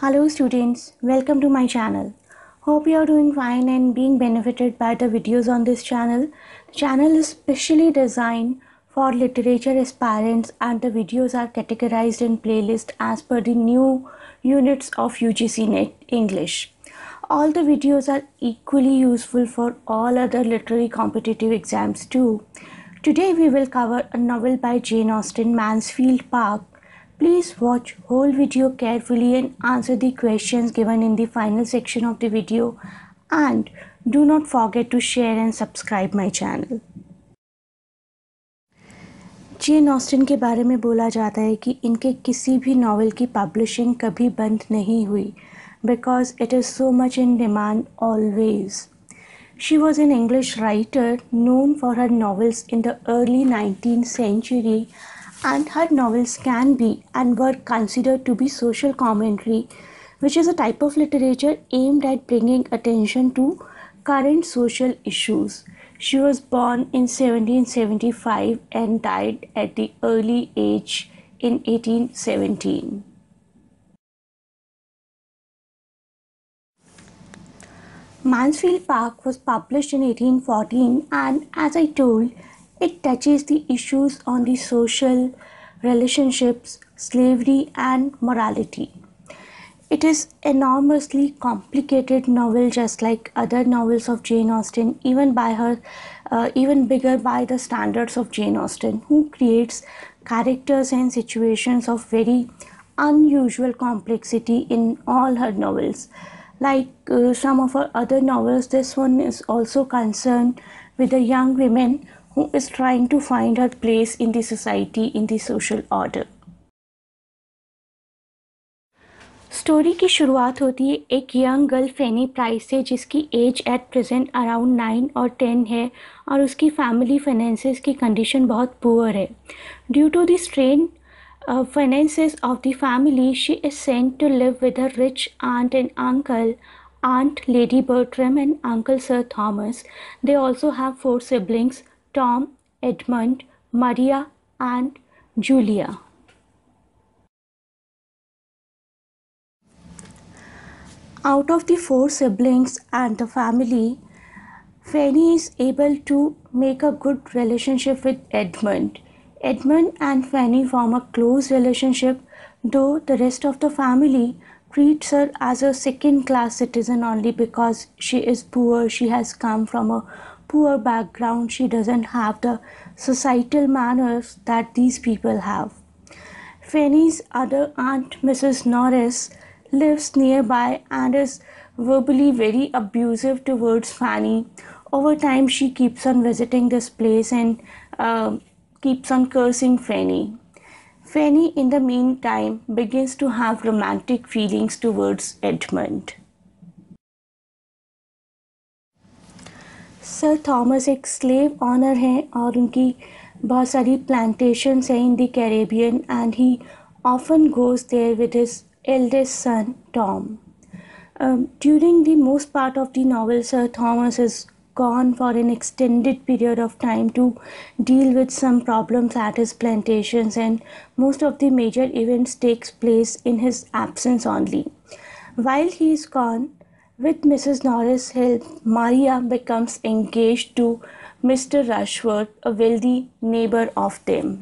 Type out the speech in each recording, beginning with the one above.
Hello students, welcome to my channel. Hope you are doing fine and being benefited by the videos on this channel. The channel is specially designed for literature aspirants and the videos are categorized in playlist as per the new units of UGC NET English. All the videos are equally useful for all other literary competitive exams too. Today we will cover a novel by Jane Austen, Mansfield Park. Please watch whole video carefully and answer the questions given in the final section of the video, and do not forget to share and subscribe my channel. Jane Austen के बारे में बोला जाता है कि इनके किसी भी नॉवल की पब्लिशिंग कभी बंद नहीं हुई because it is so much in demand always. She was an English writer known for her novels in the early 19th century, and her novels can be and were considered to be social commentary, which is a type of literature aimed at bringing attention to current social issues. She was born in 1775 and died at the early age in 1817. Mansfield Park was published in 1814, and as I told, it touches the issues on the social relationships, slavery and morality. It is enormously complicated novel, just like other novels of Jane Austen, even bigger by the standards of Jane Austen, who creates characters and situations of very unusual complexity in all her novels. Like some of her other novels, this one is also concerned with a young woman who is trying to find her place in the society, in the social order. Story की शुरुआत होती है एक young girl फैनी price से, जिसकी as at present around 9 और 10 है और उसकी फैमिली फाइनेंसेस की कंडीशन बहुत पुअर है. Due to the strain finances of the family, she is sent to live with her rich aunt and uncle, Aunt Lady Bertram and Uncle Sir Thomas. They also have 4 siblings: Tom, Edmund, Maria and Julia. Out of the 4 siblings and the family, Fanny is able to make a good relationship with Edmund. Edmund and Fanny form a close relationship, though the rest of the family treats her as a second-class citizen only because she is poor. She has come from a poor background. She doesn't have the societal manners that these people have. Fanny's other aunt, Mrs. Norris, lives nearby and is verbally very abusive towards Fanny. Over time, she keeps on visiting this place and keeps on cursing Fanny. Fanny, in the meantime, begins to have romantic feelings towards Edmund. Sir Thomas एक slave owner हैं और उनकी बहुत सारी plantations हैं in the Caribbean, and he often goes there with his eldest son Tom. During the most part of the novel, Sir Thomas is gone for an extended period of time to deal with some problems at his plantations, and most of the major events takes place in his absence only. While he is gone, with Mrs. Norris' help, Maria becomes engaged to Mr. Rushworth, a wealthy neighbor of them.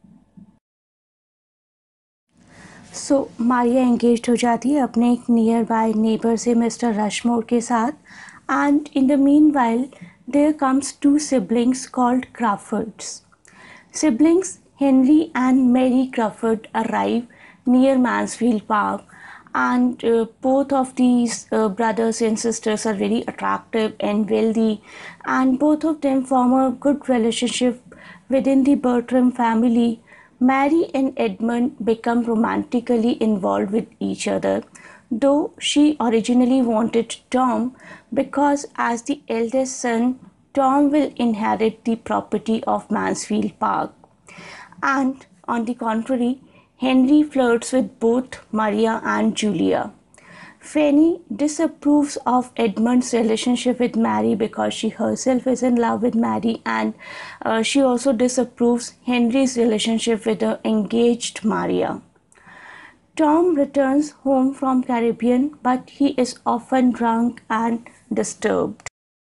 So Maria engage हो जाती है अपने एक near by neighbour से, mister Rushmore के साथ. And in the meanwhile there comes 2 siblings called Crawfords. Siblings Henry and Mary Crawford arrive near Mansfield Park, and both of these brothers and sisters are very attractive and wealthy, and both of them form a good relationship within the Bertram family. Mary and Edmund become romantically involved with each other, though she originally wanted Tom because as the eldest son, Tom will inherit the property of Mansfield Park. And on the contrary, Henry flirts with both Maria and Julia. Fanny disapproves of Edmund's relationship with Mary because she herself is in love with Mary, and she also disapproves Henry's relationship with the engaged Maria. Tom returns home from Caribbean, but he is often drunk and disturbed.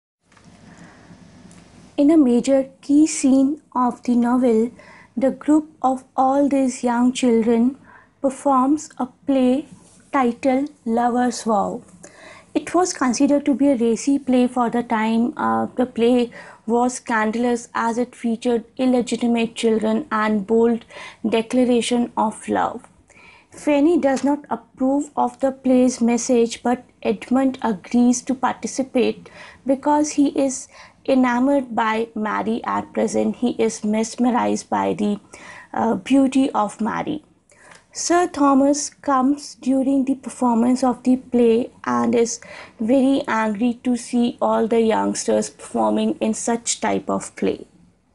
In a major key scene of the novel, the group of all these young children performs a play titled Lover's Vow. It was considered to be a racy play for the time. The play was scandalous as it featured illegitimate children and bold declaration of love. Fanny does not approve of the play's message, but Edmund agrees to participate because he is enamored by Mary at present. He is mesmerized by the beauty of Mary. Sir Thomas comes during the performance of the play and is very angry to see all the youngsters performing in such type of play.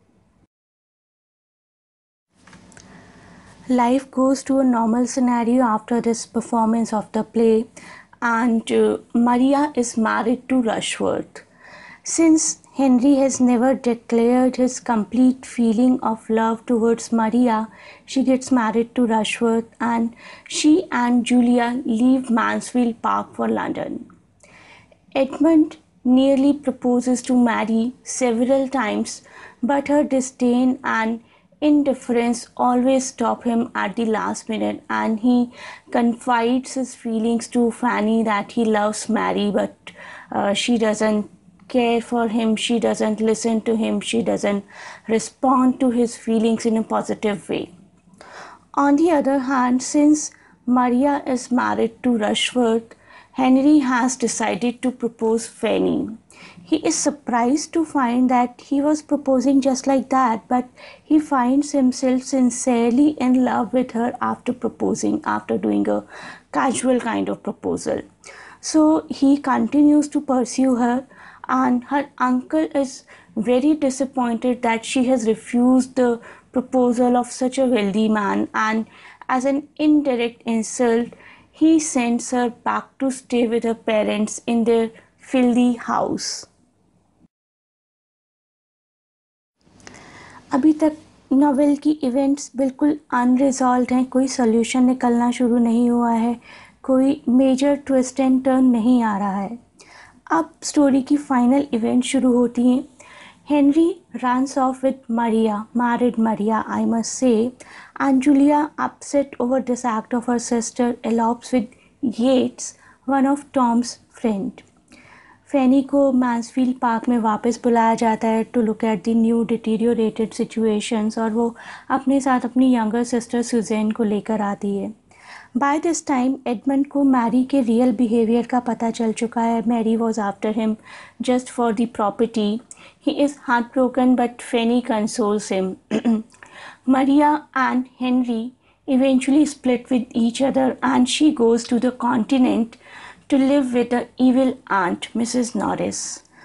Life goes to a normal scenario after this performance of the play, and Maria is married to Rushworth. Since Henry has never declared his complete feeling of love towards Maria, she gets married to Rushworth and she and Julia leave Mansfield Park for London. Edmund nearly proposes to Mary several times, but her disdain and indifference always stop him at the last minute, and he confides his feelings to Fanny that he loves Mary, but she doesn't care for him, she doesn't listen to him, she doesn't respond to his feelings in a positive way. On the other hand, since Maria is married to Rushworth, Henry has decided to propose Fanny. He is surprised to find that he was proposing just like that, but he finds himself sincerely in love with her after proposing, after doing a casual kind of proposal. So he continues to pursue her, and her uncle is very disappointed that she has refused the proposal of such a wealthy man, and as an indirect insult, he sends her back to stay with her parents in their filthy house. अभी तक novel की events बिल्कुल unresolved हैं, कोई solution निकलना शुरू नहीं हुआ है, कोई मेजर ट्विस्ट एंड टर्न नहीं आ रहा है. अब स्टोरी की फाइनल इवेंट शुरू होती हैं. Henry runs off with Maria, married Maria, I must say, and Julia, upset over this act of her sister, elopes with Yates, one of Tom's friend. Fanny को Mansfield Park में वापस बुलाया जाता है to look at the new deteriorated situations, और वो अपने साथ अपनी younger sister Suzanne को लेकर आती है. By this time, Edmund को मैरी के रियल बिहेवियर का पता चल चुका है. Mary was after him just for the property. He is heartbroken, but Fanny consoles him. Maria and Henry eventually split with each other, and she goes to the continent to live with the evil aunt, Mrs. Norris.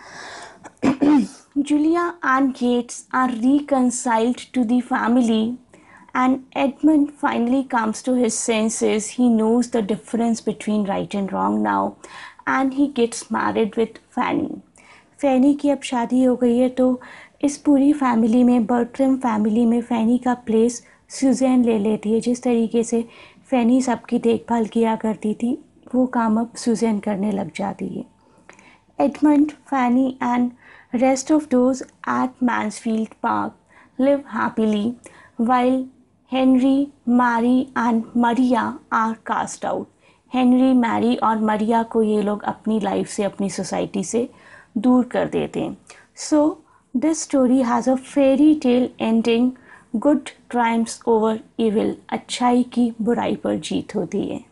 Julia and Yates are reconciled to the family, and Edmund finally comes to his senses. He knows the difference between right and wrong now, and he gets married with Fanny. Fanny की अब शादी हो गई है, तो इस पूरी family में, बर्ट्रम फैमिली में, फैनी का प्लेस सुजैन ले लेती है. जिस तरीके से फैनी सबकी देखभाल किया करती थी, वो काम अब सुजैन करने लग जाती है. Edmund, Fanny and rest of those at Mansfield Park live happily, while Henry, Mary and Maria are cast out. Henry, Mary और Maria को ये लोग अपनी लाइफ से, अपनी सोसाइटी से दूर कर देते हैं. So this story has a fairy tale ending. Good triumphs over evil. अच्छाई की बुराई पर जीत होती है.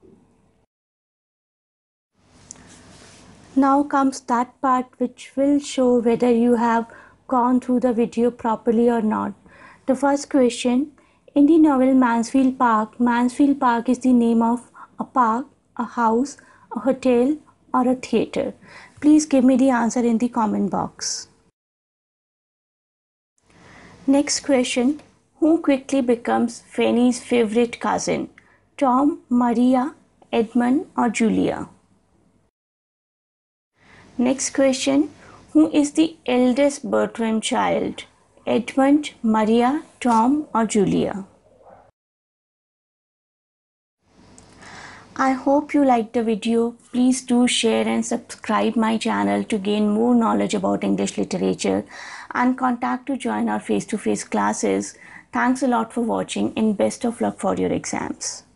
Now comes that part which will show whether you have gone through the video properly or not. The first question: in the novel Mansfield Park is the name of a park, a house, a hotel or a theatre. Please give me the answer in the comment box. Next question: who quickly becomes Fanny's favorite cousin? Tom, Maria, Edmund or Julia? Next question: who is the eldest Bertram child? Edmund, Maria, Tom or Julia? I hope you liked the video. Please do share and subscribe my channel to gain more knowledge about English literature and contact to join our face-to-face classes. Thanks a lot for watching and best of luck for your exams.